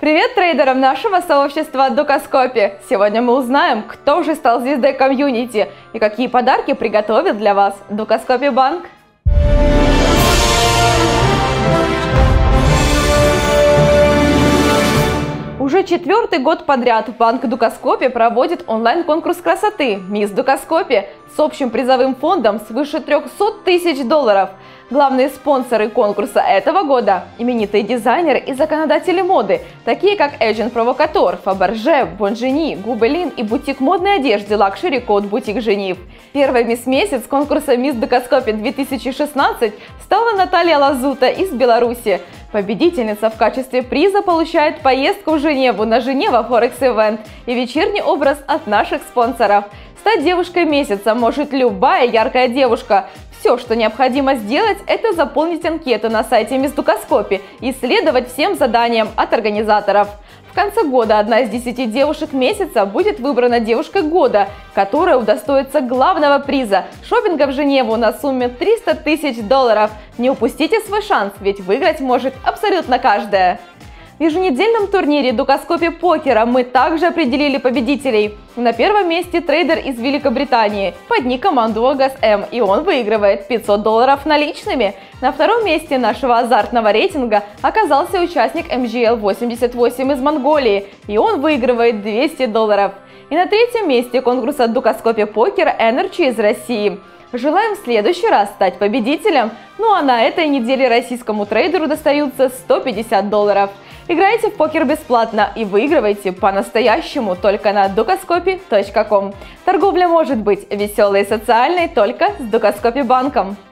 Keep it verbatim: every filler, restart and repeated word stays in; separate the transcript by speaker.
Speaker 1: Привет трейдерам нашего сообщества Дукаскопе! Сегодня мы узнаем, кто же стал звездой комьюнити и какие подарки приготовит для вас Дукаскопе Банк. Уже четвертый год подряд Банк Дукаскопе проводит онлайн-конкурс красоты «Мисс Дукаскопе» с общим призовым фондом свыше трёхсот тысяч долларов. Главные спонсоры конкурса этого года – именитые дизайнеры и законодатели моды, такие как Agent Provocateur, Fabergé, Bonjeni, Gubelin и бутик модной одежды Luxury Code Boutique Женив. Первой мисс-месяц конкурса «Мисс Дукаскопе две тысячи шестнадцать» стала Наталья Лазута из Беларуси. Победительница в качестве приза получает поездку в Женеву на Женева Форекс Event и вечерний образ от наших спонсоров. Стать девушкой месяца может любая яркая девушка. Все, что необходимо сделать, это заполнить анкету на сайте Мисс Дукаскопе и следовать всем заданиям от организаторов. В конце года одна из десяти девушек месяца будет выбрана девушкой года, которая удостоится главного приза – шопинга в Женеву на сумме триста тысяч долларов. Не упустите свой шанс, ведь выиграть может абсолютно каждая. В еженедельном турнире Дукаскопе покера мы также определили победителей. На первом месте трейдер из Великобритании под ником Андуагас М, и он выигрывает пятьсот долларов наличными. На втором месте нашего азартного рейтинга оказался участник эм джи эл восемьдесят восемь из Монголии, и он выигрывает двести долларов. И на третьем месте конкурса Дукаскопе покер Energy из России. Желаем в следующий раз стать победителем. Ну а на этой неделе российскому трейдеру достаются сто пятьдесят долларов. Играйте в покер бесплатно и выигрывайте по-настоящему только на дукаскопе точка ком. Торговля может быть веселой и социальной только с Дукаскопе банком.